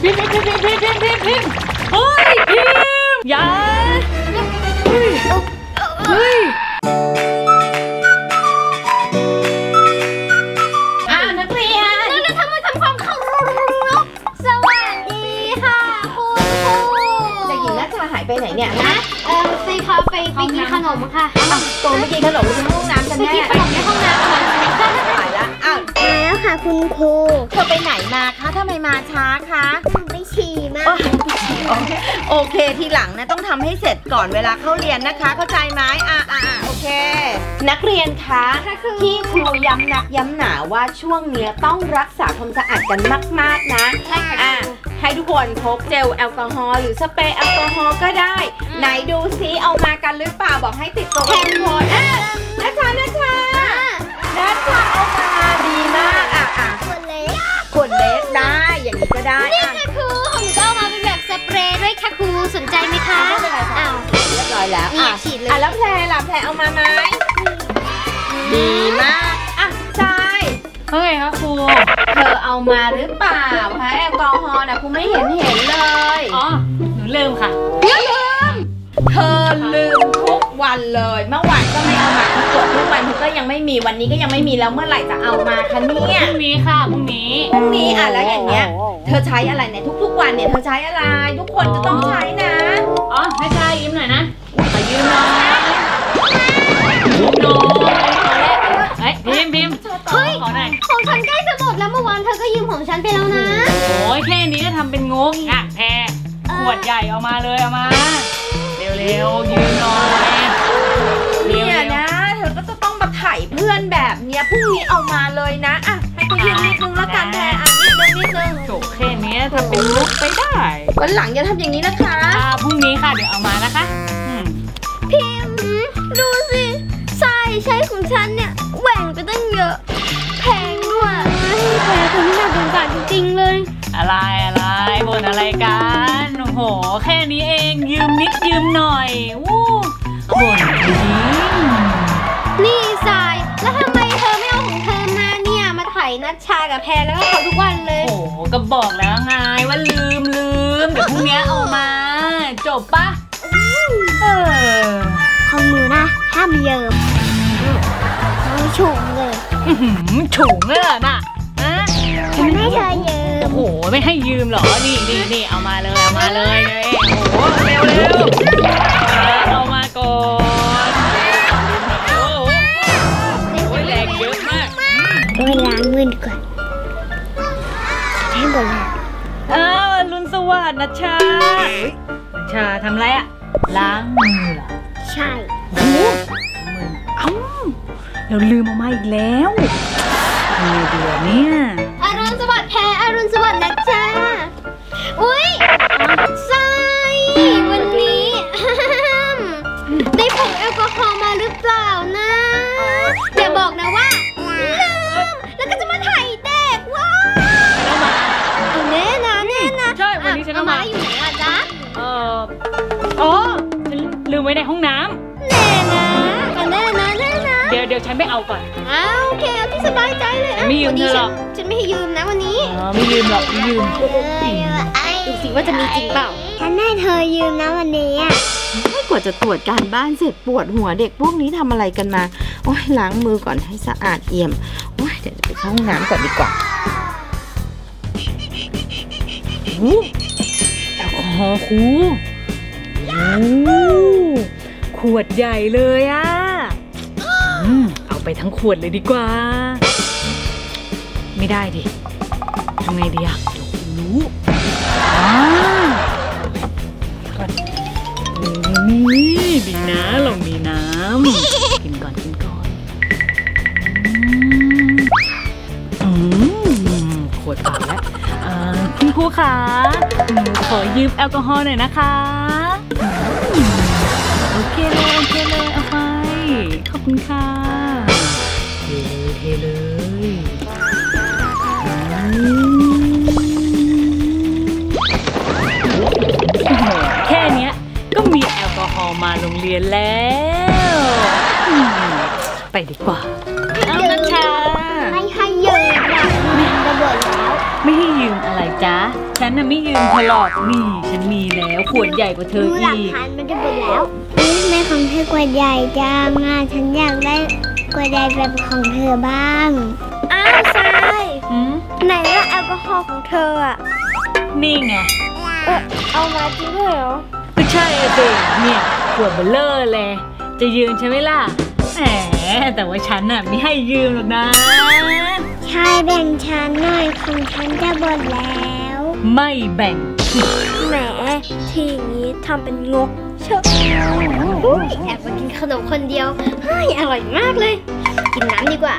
พิมพ์เฮ้ยพิมพ์อย่าเฮ้ยนักเรียนนักทำความเคารพสวัสดีค่ะคุณครูเด็กหญิงนัชชาหายไปไหนเนี่ยนะไปกินขนมค่ะตัวไปกินขนมในห้องน้ำกันแน่ไปกินขนมในห้องน้ำค่ะหายละอ้าวแล้วค่ะคุณครูเธอไปไหนมาคะทำไมมาช้าคะไปฉี่มาโอเคทีหลังนะต้องทำให้เสร็จก่อนเวลาเข้าเรียนนะคะเข้าใจไหมโอเคนักเรียนคะที่ครูย้ำนักย้ำหนาว่าช่วงนี้ต้องรักษาความสะอาดกันมากๆนะให้ทุกคนพกเจลแอลกอฮอล์หรือสเปรย์แอลกอฮอล์ก็ได้ไหนดูซิเอามากันหรือเปล่าบอกให้ติดตัวทุกคนนัชชาเอามาดีมากขวดเล็กได้อย่างนี้ก็ได้นี่ค่ะครูของหนูเอามาเป็นแบบสเปรย์ด้วยค่ะครูสนใจไหมคะอ้าวเรียบร้อยแล้วฉีดเลยแล้วแพรเอามาไหมดีมากทรายเฮ้ยคะครูเธอเอามาหรือเปล่าคะแอลกอฮอล์นะครูไม่เห็นเลยอ๋อหนูลืมค่ะเธอลืมทุกวันเลยเมื่อวานก็ไม่เอามาทุกวันเธอก็ยังไม่มีวันนี้ก็ยังไม่มีแล้วเมื่อไหร่จะเอามาคะเนี่ยพรุ่งนี้ค่ะพรุ่งนี้แล้วอย่างเงี้ยเธอใช้อะไรเนี่ยทุกวันเนี่ยเธอใช้อะไรทุกคนจะต้องใช้นะไม่ใช่ยืมหน่อยนะขอยืมหน่อยพิมพ์เฮ้ยของฉันใกล้จะหมดแล้วเมื่อวานเธอก็ยืมของฉันไปแล้วนะโอ้ยแค่นี้ก็ทำเป็นงงแพรขวดใหญ่เอามาเลยเอามาเร็วยืมหน่อยเนี่ยนะเธอก็จะต้องมาไถ่เพื่อนแบบเนี้ยพรุ่งนี้เอามาเลยนะให้เขายืมนิดนึงละกันแพรนิดนึงโถแค่นี้ทำเป็นลุกไปได้วันหลังอย่าทำอย่างนี้นะคะพรุ่งนี้ค่ะเดี๋ยวเอามานะคะพิมดูสิทรายใช้ของฉันเนี่ยแหว่งไปตั้งเยอะแพงด้วยแพงคนที่น่าสงสารจริงๆเลยอะไรบ่นอะไรกันโอ้โหแค่นี้เองยืมนิดยืมหน่อยบ่นจริงนี่ทรายแล้วทำไมเธอไม่เอาของเธอมาเนี่ยมาไถนัชชากับแพรแล้วก็เขาทุกวันเลยโอ้ก็บอกแล้วไงว่าลืมเดี๋ยวพรุ่งนี้เอามาจบปะของมือนะห้ามยืมฉุงเลยฉุงเลยน่ะฉันไม่เคยยืมโอ้โหไม่ให้ยืมหรอนี่เอามาเลยโอ้โหเร็วเอามาก่อนโอ้โหแรงเยอะมากไปล้างมือก่อนให้หมดเลยลุนสวัสดิ์นัชชาทำไรล้างมือเหรอใช่เราลืมเอามาอีกแล้วเดี๋ยวเนี่ยอรุณสวัสดิ์แพรอรุณสวัสดิ์นัชชาอุ๊ยทรายวันนี้ได้ผงแอลกอฮอล์มาหรือเปล่านะอย่าบอกนะว่าลืมแล้วก็จะมาไถ่เด็กว่าแน่นะใช่วันนี้ฉันเอามาอยู่ไหนอ่ะจ๊ะฉันลืมไว้ในห้องน้ำแน่นะเดี๋ยวฉันไปเอาก่อนโอเคเอาที่สบายใจเลยไม่ยืมเธอหรอกฉันไม่ให้ยืมนะวันนี้ไม่ยืมหรอกไม่ยืมดูสิว่าจะมีจริงเปล่าฉันให้เธอยืมนะวันนี้ไม่กว่าจะตรวจการบ้านเสร็จปวดหัวเด็กพวกนี้ทำอะไรกันมาโอ้ยล้างมือก่อนให้สะอาดเอี่ยมโอ้ยเดี๋ยวไปเข้าห้องน้ำก่อนดีกว่าแอลกอฮอล์ครูขวดใหญ่เลยเอาไปทั้งขวดเลยดีกว่าไม่ได้ดิทำไงดีรู้นี่ดีนะเรามีน้ำกินก่อนขวดเปล่าแล้วคุณครูคะขอยืมแอลกอฮอล์หน่อยนะคะโอเคเลยเอาไปขอบคุณค่ะเทเลยแค่นี้ก็มีแอลกอฮอล์มาโรงเรียนแล้วไปดีกว่านัชชาไม่ให้ยืมไม่ให้บ่นแล้วไม่ให้ยืมอะไรจ๊ะฉันน่ะไม่ยืมเธอหรอกนี่ฉันมีแล้วขวดใหญ่กว่าเธอดูหลักอีกฐานมันจะหมดแล้วแม่ของเธอกวดใหญ่จังฉันอยากได้กวดใหญ่แบบของเธอบ้างอ้าวทรายไหนล่ะแอลกอฮอล์ของเธออะนี่ไงเอามาจริงเหรอก็ใช่เด็กเนี่ยขวดเบลเลอร์เลยจะยืมใช่ไหมล่ะแหมแต่ว่าฉันน่ะไม่ให้ยืมหรอกนะใช่แบ่งฉันหน่อยของฉันจะหมดแล้วไม่แบ่งแหมทีนี้ทำเป็นงกเชอะแอบมากินขนมคนเดียวเฮ้ยอร่อยมากเลย กินน้ำดีกว่า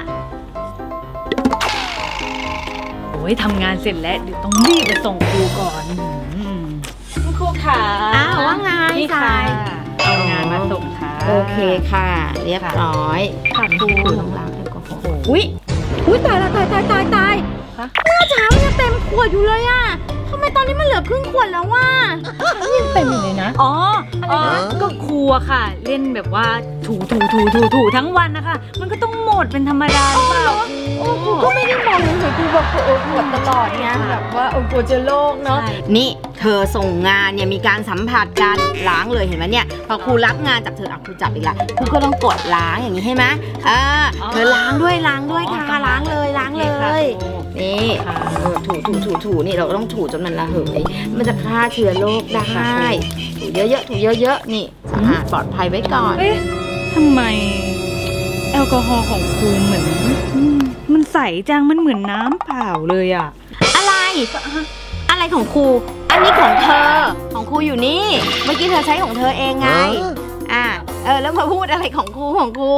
โอ้ยทำงานเสร็จแล้วเดี๋ยวต้องรีบไปส่งครูก่อนคุณครูค่ะอ้าวว่าไงนี่ค่ะทรายเอางานมาส่งค่ะโอเคค่ะ เรียบร้อยค่ะครูคือต้องล้างแอลกอฮอล์อุ้ยตายละตายคะเมื่อเช้ามันยังเต็มขวดอยู่เลยอะทำไมตอนนี้มันเหลือครึ่งขวดแล้ววะยังเต็มอยู่เลยนะอ๋อก็ครูอะค่ะ เล่นแบบว่าถูทั้งวันนะคะ มันก็ต้องหมดเป็นธรรมดาหรือเปล่าโอ้กูก็ไม่ได้มองเลยกูแบบขวดตลอดไงแบบว่าโกลัวจะโรคเนาะใช่นี่เธอส่งงานเนี่ยมีการสัมผัสกันล้างเลยเห็นไหมเนี่ยพอครูรับงานจากเธอครูจับอีกละครูก็ต้องกดล้างอย่างนี้ใช่ไหมเธอล้างด้วยค่ะล้างเลยนี่ถูนี่เราต้องถูจนมันระเหยมันจะฆ่าเชื้อโรคได้ถูเยอะนี่สะอาดปลอดภัยไว้ก่อนเอ๊ะทำไมแอลกอฮอล์ของครูเหมือนมันใสจังมันเหมือนน้ำเปล่าเลยอะอะไรของครูอันนี้ของเธอของครูอยู่นี่เมื่อกี้เธอใช้ของเธอเองไงแล้วมาพูดอะไรของครู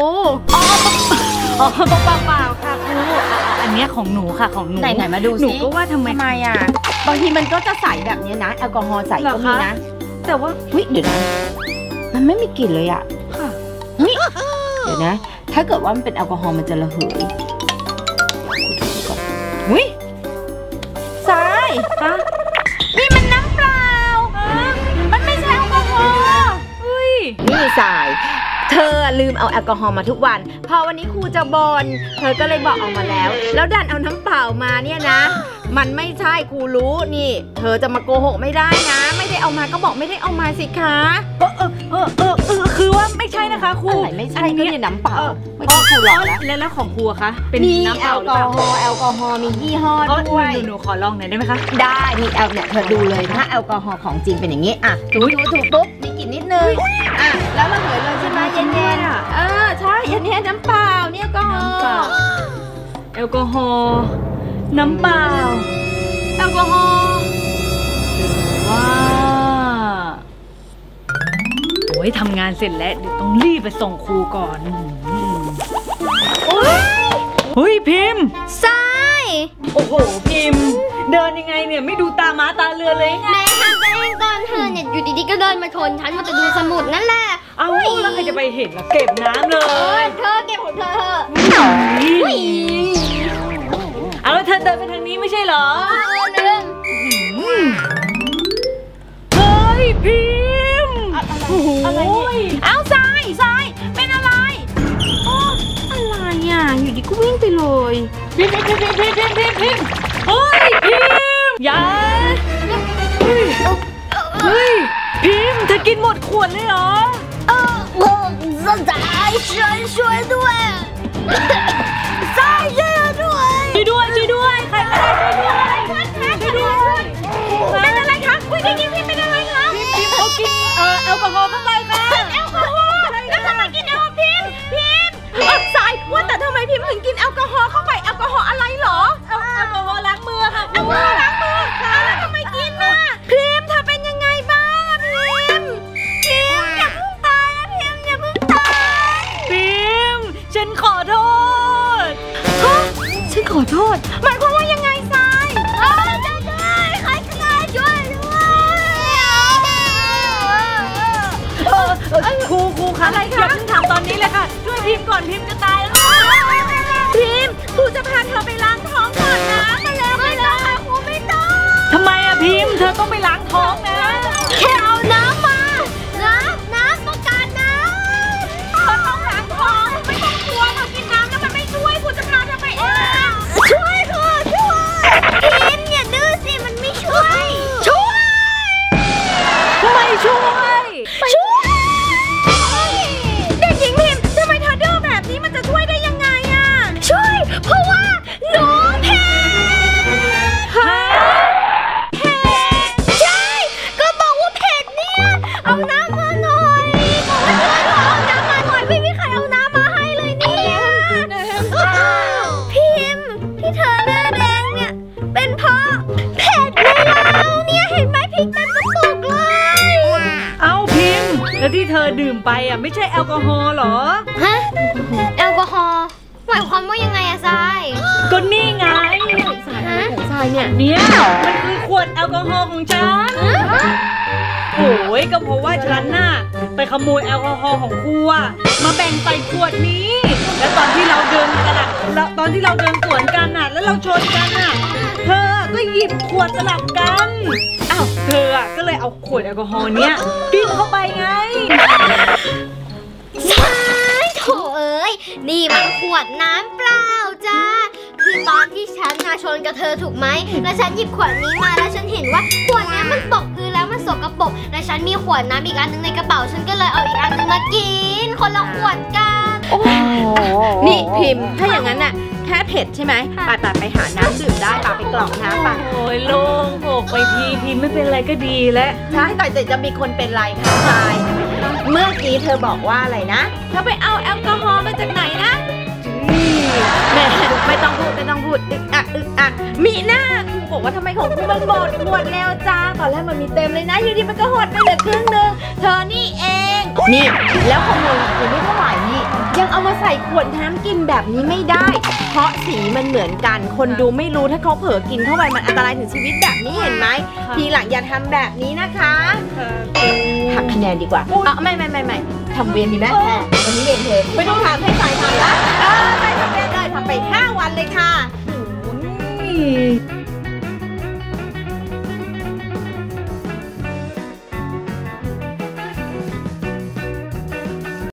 อ๋อเปล่าค่ะครูอันเนี้ยของหนูค่ะของหนูไหนมาดูสิหนูก็ว่าทำไมอ่ะบางทีมันก็จะใสแบบนี้นะแอลกอฮอล์ใสก็มีนะแต่ว่าเดี๋ยวนะมันไม่มีกลิ่นเลยอ่ะค่ะเดี๋ยวนะ ถ้าเกิดว่ามันเป็นแอลกอฮอล์มันจะระเหยทรายนี่มันน้ำเปล่ามันไม่ใช่แอลกอฮอล์นี่ทรายเธอลืมเอาแอลกอฮอล์มาทุกวันพอวันนี้ครูจะบ่นเธอก็เลยบอกออกมาแล้วดันเอาน้ำเปล่ามาเนี่ยนะ มันไม่ใช่ครูรู้นี่เธอจะมาโกหกไม่ได้นะไม่ได้เอามาก็บอกไม่ได้เอามาสิคะคือว่าไม่ใช่นะคะครูอะไรไม่ใช่ก็เนี่ยน้ำเปล่าไม่ใช่ครูหรอกแล้วของครูอะคะเป็นมีน้ำแอเปล่าลหรือก เปอล่าฮอล์แอลกอฮอล์มียี่ห้อด้วยหนูขอลองหน่อยได้ไหมคะได้นี่เนี่ยเธอดูเลยถ้าแอลกอฮอล์ของจริงเป็นอย่างนี้ถูปุ๊บมีกลิ่นนิดนึงแล้วระเหยเลยใช่ไหมเย็นๆใช่อันนี้น้ำเปล่าเนี่ยก็น้ำเปล่าแอลกอฮอล์น้ำเปล่าแอลกอฮอล์ว้าโอ้ยทำงานเสร็จแล้วเดี๋ยวต้องรีบไปส่งครูก่อนเฮ้ยพิมพ์ทรายโอ้โหพิมพ์เดินยังไงเนี่ยไม่ดูตาม้าตาเรือเลยไงแม่ทำไปเองก่อนเธอเนี่ยอยู่ดีๆก็เดินมาชนฉันมาจะดูสมุดนั่นแหละเอาแล้วใครจะไปเห็นล่ะเก็บน้ำเลยเธอเก็บของเธอเอาแล้วเธอเดินไปทางนี้ไม่ใช่เหรอลืมเฮ้ยพิมพ์อะไรเอาทรายเป็นอะไรอะไรอยู่ดีก็วิ่งไปเลยพิมพ์เฮ้ยพิมพ์อย่าเฮ้ยพิมพ์เธอกินหมดขวดเลยเหรอสายช่วยด้วยสายช่วยด้วยช่วยด้วยใครก็ได้ช่วยด้วยเป็นอะไรคะพี่เป็นอะไรคะพิมพ์เขากินแอลกอฮอล์เข้าไปค่ะแอลกอฮอล์แล้วทำไมกินแอลกอฮอล์พิมทรายว่าแต่ทำไมพิมถึงกินแอลกอฮอล์เข้าไปแอลกอฮอล์อะไรหรอแอลกอฮอล์ล้างมือค่ะแอลกอฮอล์ล้างมือแล้วทำไมกินน่ะพิมเธอเป็นยังไงบ้างพิมอย่าเพิ่งตายนะพิมอย่าเพิ่งตายพิมพ์ฉันขอโทษฉันขอโทษหมายความว่ายังไงทรายจะได้ใครก็ได้ช่วยด้วยครูคะอะไรคะอย่าเพิ่งทำตอนนี้เลยค่ะช่วยพิมพ์ก่อนพิมพ์จะตายแล้วพิมครูจะพาเธอไปล้างท้องก่อนนะมาแล้วไม่ต้องค่ะครูไม่ต้องทำไมอะพิมพ์เธอต้องไปล้างท้องนะแค่เอาน้ำมาน้ำต้องการน้ำเธอต้องล้างท้องไม่ต้องกลัวเธอกินน้ำแล้วมันไม่ช่วยครูจะพาเธอไปเองช่วยพิมอย่าดื้อสิมันไม่ช่วยแล้วที่เธอดื่มไปอ่ะไม่ใช่แอลกอฮอล์เหรอฮะแอลกอฮอล์หมายความว่ายังไงอะทรายก็นี่ไงฮะทรายเนี่ยเนี่ยมันคือขวดแอลกอฮอล์ของฉันโอ้ยก็เพราะว่าฉันน่ะไปขโมยแอลกอฮอล์ของครูอะมาแบ่งใส่ขวดนี้ แล้วตอนที่เราเดินกันอะแล้วตอนที่เราเดินสวนกันอะแล้วเราชนกันอะเธอก็หยิบขวดสลับกันอ้าวเธออะก็เลยเอาขวดแอลกอฮอล์เนี้ยกินเข้าไปไงทรายโถเอ้ยนี่มันขวดน้ำเปล่าจ้าคือตอนที่ฉันมาชนกับเธอถูกไหมแล้วฉันหยิบขวดนี้มาแล้วฉันเห็นว่าขวดนี้มันตกพื้นแล้วมันสกปรกและฉันมีขวดน้ำอีกอันนึงในกระเป๋าฉันก็เลยเอาอีกอันนึงมากินคนละขวดกันนี่พิมพ์ถ้าอย่างนั้นน่ะแค่เผ็ดใช่ไหมค่ะไปหาน้ำดื่มได้ไปกรอกน้ำไปโอ้ยโล่งอกไปทีพิมพ์ไม่เป็นไรก็ดีแล้วใช่แต่จะมีคนเป็นไรคะทรายเมื่อกี้เธอบอกว่าอะไรนะเธอไปเอาแอลกอฮอล์มาจากไหนนะแม่ไม่ต้องพูดอึกอักมีหน้าครูบอกว่าทำไมของครูมันหมดแล้วจ้าตอนแรกมันมีเต็มเลยนะอยู่ดีมันก็หดไปเหลือครึ่งนึงเธอนี่เองนี่แล้วขโมยครูไม่เท่าไหร่นี่ยังเอามาใส่ขวดน้ำกินแบบนี้ไม่ได้ เพราะสีมันเหมือนกันคนดูไม่รู้ถ้าเขาเผลอกินเข้าไปมันอันตรายถึงชีวิตแบบนี้เห็นไหมทีหลังอย่าทำแบบนี้นะคะหักคะแนนดีกว่าไม่ทำเวรดีไหมแม่วันนี้เวรเธอไม่ต้องทำให้สายทำละไปทำเวรเลยทำไป5 วันเลยค่ะโอ้ย